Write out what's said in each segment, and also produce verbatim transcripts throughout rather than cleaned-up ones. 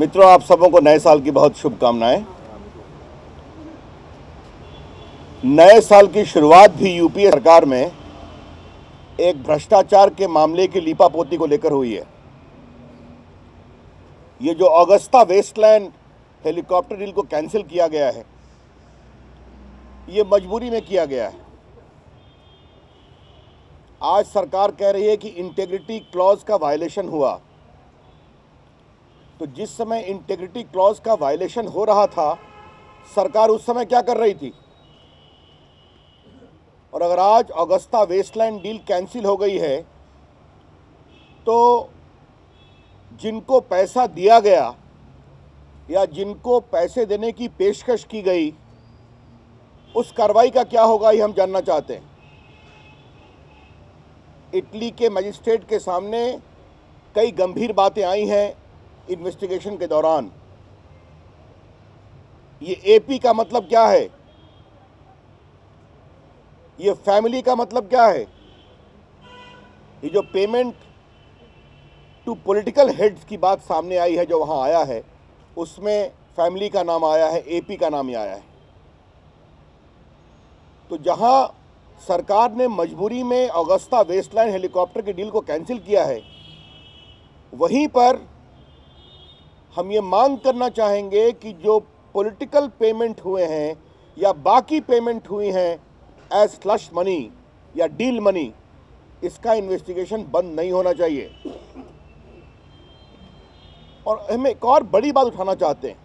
मित्रों, आप सबों को नए साल की बहुत शुभकामनाएं। नए साल की शुरुआत भी यूपीए सरकार में एक भ्रष्टाचार के मामले की लीपापोती को लेकर हुई है। ये जो ऑगस्टा वेस्टलैंड हेलीकॉप्टर डील को कैंसिल किया गया है, ये मजबूरी में किया गया है। आज सरकार कह रही है कि इंटेग्रिटी क्लॉज का वायलेशन हुआ। तो जिस समय इंटेग्रिटी क्लॉज का वायलेशन हो रहा था, सरकार उस समय क्या कर रही थी? और अगर आज ऑगस्टा वेस्टलैंड डील कैंसिल हो गई है, तो जिनको पैसा दिया गया या जिनको पैसे देने की पेशकश की गई, उस कार्रवाई का क्या होगा, ये हम जानना चाहते हैं। इटली के मजिस्ट्रेट के सामने कई गंभीर बातें आई हैं इन्वेस्टिगेशन के दौरान। ये एपी का मतलब क्या है? ये फैमिली का मतलब क्या है? ये जो पेमेंट टू पॉलिटिकल हेड्स की बात सामने आई है, जो वहां आया है, उसमें फैमिली का नाम आया है, एपी का नाम ही आया है। तो जहां सरकार ने मजबूरी में ऑगस्टा वेस्टलैंड हेलीकॉप्टर की डील को कैंसिल किया है, वहीं पर हम ये मांग करना चाहेंगे कि जो पॉलिटिकल पेमेंट हुए हैं या बाकी पेमेंट हुई हैं एज स्लश मनी या डील मनी, इसका इन्वेस्टिगेशन बंद नहीं होना चाहिए। और हम एक और बड़ी बात उठाना चाहते हैं,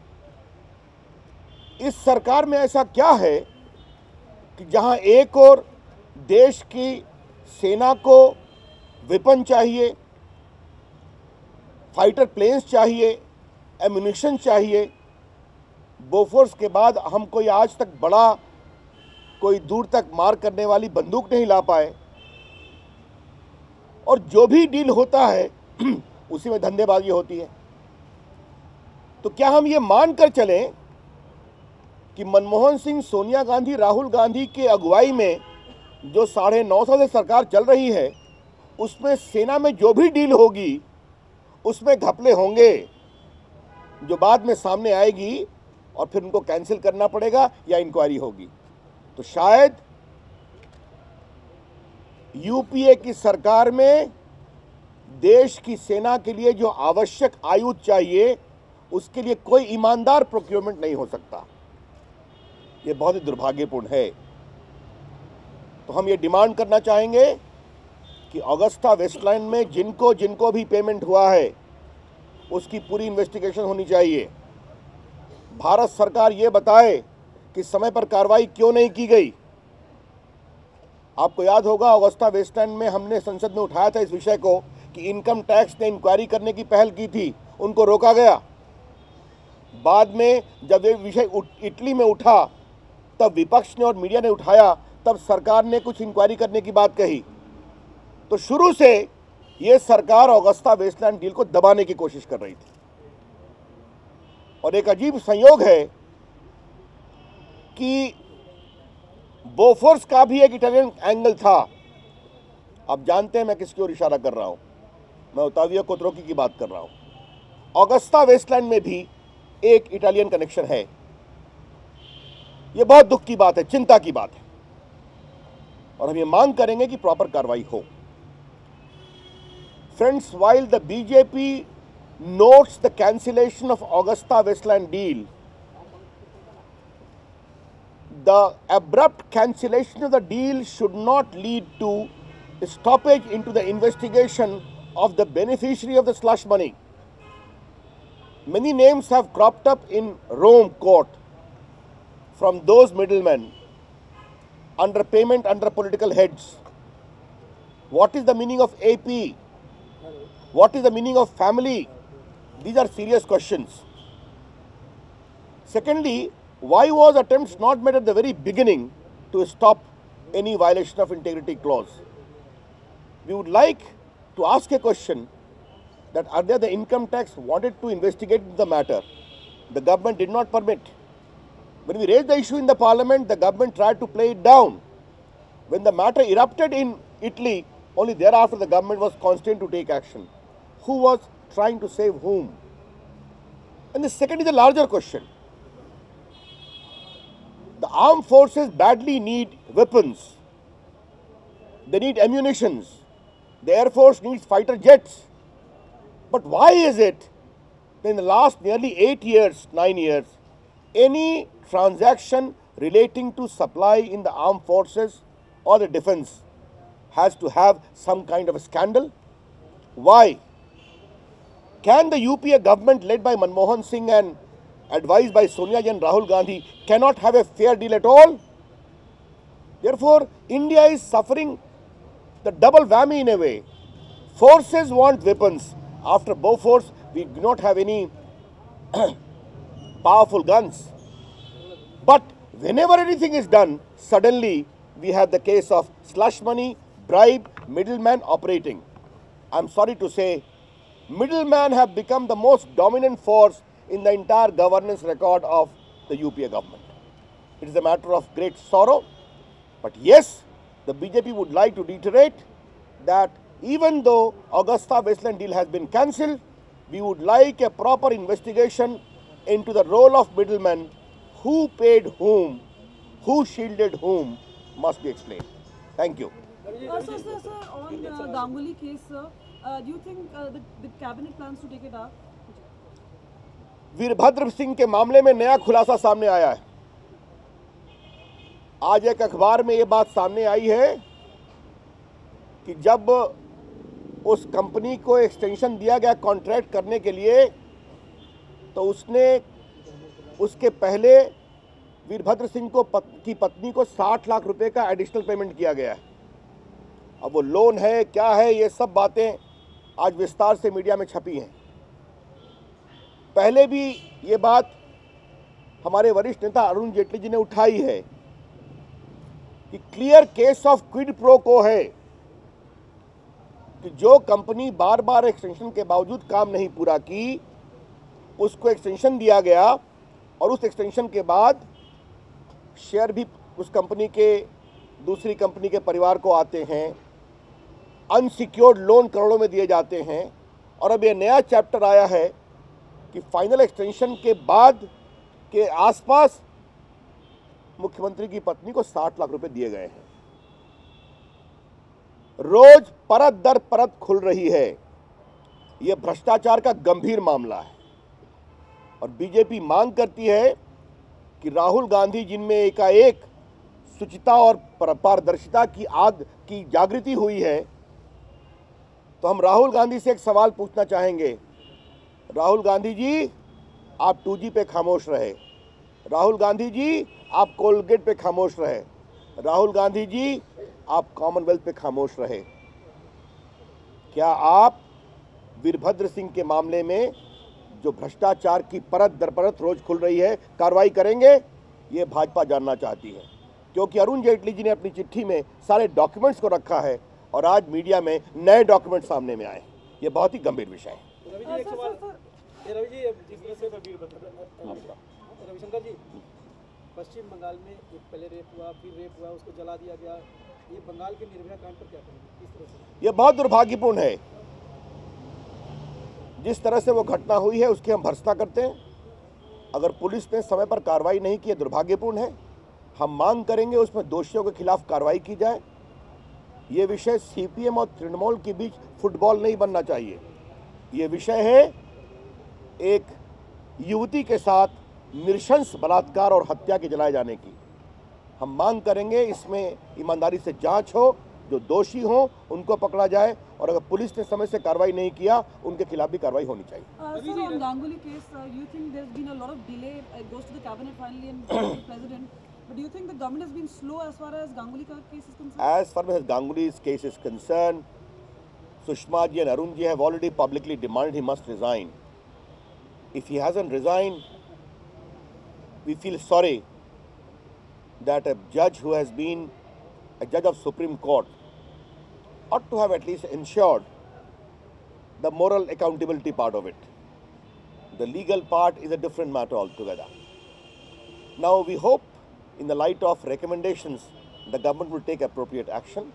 इस सरकार में ऐसा क्या है कि जहां एक और देश की सेना को वेपन चाहिए, फाइटर प्लेन्स चाहिए, एम्यूनिशन चाहिए, बोफोर्स के बाद हम कोई आज तक बड़ा कोई दूर तक मार करने वाली बंदूक नहीं ला पाए, और जो भी डील होता है उसी में धंधेबाजी होती है। तो क्या हम ये मान कर चलें कि मनमोहन सिंह, सोनिया गांधी, राहुल गांधी के अगुवाई में जो साढ़े नौ साल से सरकार चल रही है, उसमें सेना में जो भी डील होगी उसमें घपले होंगे, जो बाद में सामने आएगी और फिर उनको कैंसिल करना पड़ेगा या इंक्वायरी होगी? तो शायद यूपीए की सरकार में देश की सेना के लिए जो आवश्यक आयुध चाहिए, उसके लिए कोई ईमानदार प्रोक्योरमेंट नहीं हो सकता। ये बहुत ही दुर्भाग्यपूर्ण है। तो हम ये डिमांड करना चाहेंगे कि ऑगस्टा वेस्टलैंड में जिनको जिनको भी पेमेंट हुआ है, उसकी पूरी इन्वेस्टिगेशन होनी चाहिए। भारत सरकार ये बताए कि समय पर कार्रवाई क्यों नहीं की गई। आपको याद होगा, ऑगस्टा वेस्टलैंड में हमने संसद में उठाया था इस विषय को कि इनकम टैक्स ने इंक्वायरी करने की पहल की थी, उनको रोका गया। बाद में जब ये विषय इटली में उठा, तब विपक्ष ने और मीडिया ने उठाया, तब सरकार ने कुछ इंक्वायरी करने की बात कही। तो शुरू से ये सरकार ऑगस्टा वेस्टलैंड डील को दबाने की कोशिश कर रही थी। और एक अजीब संयोग है कि बोफोर्स का भी एक इटालियन एंगल था। आप जानते हैं मैं किसकी ओर इशारा कर रहा हूं, मैं ओतावियो कोत्रोकी की बात कर रहा हूं। ऑगस्टा वेस्टलैंड में भी एक इटालियन कनेक्शन है। यह बहुत दुख की बात है, चिंता की बात है, और हम ये मांग करेंगे कि प्रॉपर कार्रवाई हो। Friends, while the B J P notes the cancellation of Augusta Westland deal, the abrupt cancellation of the deal should not lead to a stoppage into the investigation of the beneficiary of the slush money. Many names have cropped up in Rome court from those middlemen under payment under political heads. What is the meaning of A P? What is the meaning of family? These are serious questions. Secondly, why was attempts not made at the very beginning to stop any violation of integrity clause? We would like to ask a question that earlier the income tax wanted to investigate the matter. The government did not permit. When we raised the issue in the parliament, the government tried to play it down. When the matter erupted in Italy, only thereafter the government was constrained to take action. Who was trying to save whom? And the second is a larger question. The armed forces badly need weapons. They need ammunitions. The Air Force needs fighter jets. But why is it that in the last nearly eight years, nine years, any transaction relating to supply in the armed forces or the defense has to have some kind of a scandal? Why? Can the U P A government led by Manmohan Singh and advised by Sonia Ji and Rahul Gandhi cannot have a fair deal at all? Therefore, India is suffering the double whammy in a way. Forces want weapons. After Bofors, we do not have any powerful guns. But whenever anything is done, suddenly we have the case of slush money, bribe, middleman operating. I'm sorry to say, middlemen have become the most dominant force in the entire governance record of the U P A government. It is a matter of great sorrow. But yes, the B J P would like to reiterate that even though Agustawestland deal has been cancelled, we would like a proper investigation into the role of middlemen, who paid whom, who shielded whom, must be explained. Thank you. Uh, sir, sir, sir, on uh, Ganguly case, sir, uh, do you think uh, the, the cabinet plans to take it up? Virbhadra Singh के मामले में नया खुलासा सामने आया है। आज एक अखबार में ये बात सामने आई है कि जब उस कंपनी को एक्सटेंशन दिया गया कॉन्ट्रैक्ट करने के लिए, तो उसने उसके पहले वीरभद्र सिंह को पत, की पत्नी को साठ लाख रुपए का एडिशनल पेमेंट किया गया है। अब वो लोन है क्या है, ये सब बातें आज विस्तार से मीडिया में छपी हैं। पहले भी ये बात हमारे वरिष्ठ नेता अरुण जेटली जी ने उठाई है कि clear case of quid pro quo है कि जो कंपनी बार बार एक्सटेंशन के बावजूद काम नहीं पूरा की, उसको एक्सटेंशन दिया गया और उस एक्सटेंशन के बाद शेयर भी उस कंपनी के दूसरी कंपनी के परिवार को आते हैं, अनसिक्योर्ड लोन करोड़ों में दिए जाते हैं। और अब ये नया चैप्टर आया है कि फाइनल एक्सटेंशन के बाद के आसपास मुख्यमंत्री की पत्नी को साठ लाख रुपए दिए गए हैं। रोज परत दर परत खुल रही है। यह भ्रष्टाचार का गंभीर मामला है और बीजेपी मांग करती है कि राहुल गांधी जिनमें एकाएक शुचिता और पारदर्शिता की आग की जागृति हुई है, तो हम राहुल गांधी से एक सवाल पूछना चाहेंगे। राहुल गांधी जी, आप टू जी पे खामोश रहे। राहुल गांधी जी, आप कोलगेट पे खामोश रहे। राहुल गांधी जी, आप कॉमनवेल्थ पे खामोश रहे। क्या आप वीरभद्र सिंह के मामले में जो भ्रष्टाचार की परत दर परत रोज खुल रही है, कार्रवाई करेंगे? ये भाजपा जानना चाहती है, क्योंकि अरुण जेटली जी ने अपनी चिट्ठी में सारे डॉक्यूमेंट्स को रखा है और आज मीडिया में नए डॉक्यूमेंट सामने में आए। ये बहुत ही गंभीर विषय है। रवि जी, एक सवाल। रवि जी, रविशंकर जी, पश्चिम बंगाल में एक पहले रेप हुआ, फिर रेप हुआ, उसको जला दिया गया। ये बंगाल के निर्भया कांड पर क्या कहेंगे? किस तरह से? ये बहुत दुर्भाग्यपूर्ण है। जिस तरह से वो घटना हुई है उसकी हम भर्त्सना करते हैं। अगर पुलिस ने समय पर कार्रवाई नहीं की, दुर्भाग्यपूर्ण है। हम मांग करेंगे उसमें दोषियों के खिलाफ कार्रवाई की जाए। ये विषय सीपीएम और तृणमूल के बीच फुटबॉल नहीं बनना चाहिए। ये विषय है एक युवती के साथ नृशंस बलात्कार और हत्या के जलाए जाने की। हम मांग करेंगे इसमें ईमानदारी से जांच हो, जो दोषी हो उनको पकड़ा जाए, और अगर पुलिस ने समय से कार्रवाई नहीं किया उनके खिलाफ भी कार्रवाई होनी चाहिए। Uh, so on Ganguly case, uh, you think there's been a lot of delay? It goes to the cabinet finally and goes to the president. But do you think the government has been slow as far as Ganguly case is concerned? As far as Ganguly's case is concerned, Sushma ji and Arun ji have already publicly demanded he must resign. If he hasn't resigned, we feel sorry that a judge who has been a judge of Supreme Court ought to have at least ensured the moral accountability part of it. The legal part is a different matter altogether. Now we hope, in the light of recommendations, the government will take appropriate action.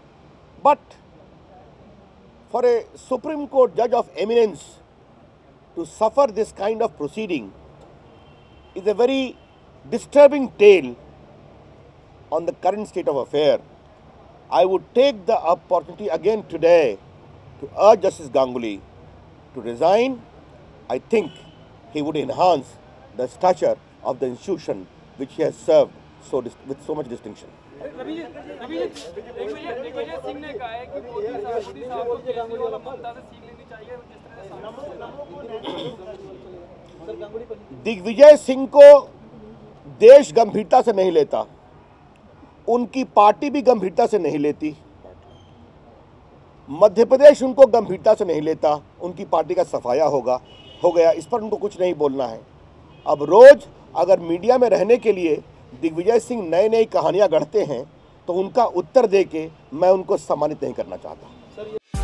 But for a Supreme Court judge of eminence to suffer this kind of proceeding is a very disturbing tale on the current state of affair. I would take the opportunity again today to urge Justice Ganguly to resign. I think he would enhance the stature of the institution which he has served so with so much distinction. Ravi ji Ravi ji Digvijay Digvijay Singh ने कहा है कि मोदी साहब मोदी साहब को केजरीवाल और ममता से सीख लेनी चाहिए जिस तरह से दिग्विजय सिंह को देश गंभीरता से नहीं लेता, उनकी पार्टी भी गंभीरता से नहीं लेती, मध्य प्रदेश उनको गंभीरता से नहीं लेता, उनकी पार्टी का सफाया होगा हो गया, इस पर उनको कुछ नहीं बोलना है। अब रोज अगर मीडिया में रहने के लिए दिग्विजय सिंह नई नई कहानियां गढ़ते हैं तो उनका उत्तर देके मैं उनको सम्मानित नहीं करना चाहता।